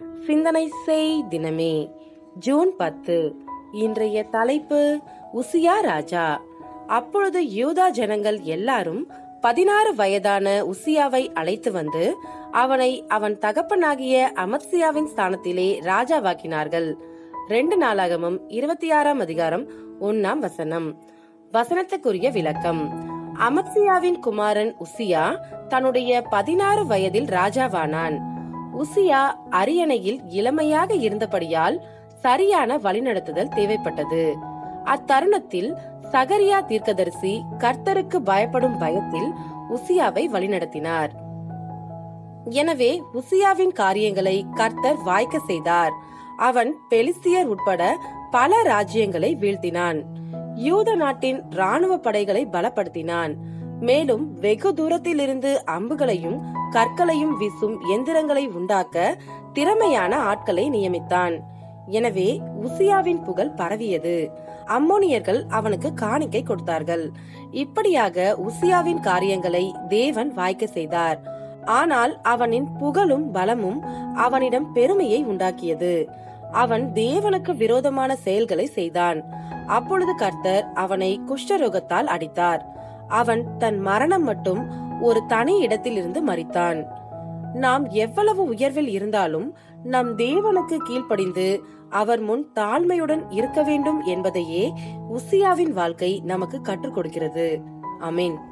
சிந்தனை செய் தினமே ஜூன் 10. இன்றைய தலைப்பு உசியா ராஜா. அப்பொழுது யூதா ஜனங்கள் எல்லாரும் 16 வயதான உசியாவை அழைத்து வந்து அவனை அவன் தகப்பனாகிய அமத்சியாவின் ஸ்தானத்திலே ராஜாவாக்கினார்கள். 2 நாளாகமம் 26ஆம் அதிகாரம் 1ஆம் வசனம். வசனத்துக்குரிய விளக்கம். அமத்சியாவின் குமாரன் உசியா தன்னுடைய 16 வயதில் ராஜாவானான். உசியா அரியணையில் இளமையாக இருந்தபடியால் சரியான வழிநடத்துதல் தேவைப்பட்டது. அத்தருணத்தில் சகரியா தீர்க்கதரிசி கர்த்தருக்கு பயப்படும் பயத்தில் உசியாவை வழிநடத்தினார். எனவே உசியாவின் காரியங்களை கர்த்தர் வாய்க்க செய்தார். அவன் பெலிஸ்தியர் உட்பட பல ராஜ்யங்களை வீழ்த்தினான். யூத நாட்டின் ராணுவ படைகளை பலப்படுத்தினான். மேலும் வெகு தூரத்திலிருந்து அம்புகளையும் கற்களையும் வீசும் எந்திரங்களை உண்டாக்க திறமையான ஆட்களை நியமித்தான். எனவே உசியாவின் புகழ் பரவியது. அம்மோனியர்கள் அவனுக்கு காணிக்கை கொடுத்தார்கள். இப்படியாக உசியாவின் காரியங்களை தேவன் வாய்க்க செய்தார். ஆனால் அவனின் புகழும் பலமும் அவனிடம் பெருமையை உண்டாக்கியது. அவன் தேவனுக்கு விரோதமான செயல்களை செய்தான். அப்பொழுது கர்த்தர் அவனை குஷ்டரோகத்தால் அடித்தார். அவன் தன் மரணம் மட்டும் ஒரு தனி இடத்திலிருந்து மரித்தான். நாம் எவ்வளவு உயர்வில் இருந்தாலும் நம் தேவனுக்கு கீழ்ப்படிந்து அவர் முன் தாழ்மையுடன் இருக்க வேண்டும் என்பதையே உசியாவின் வாழ்க்கை நமக்கு கற்றுக் கொடுக்கிறது. ஆமென்.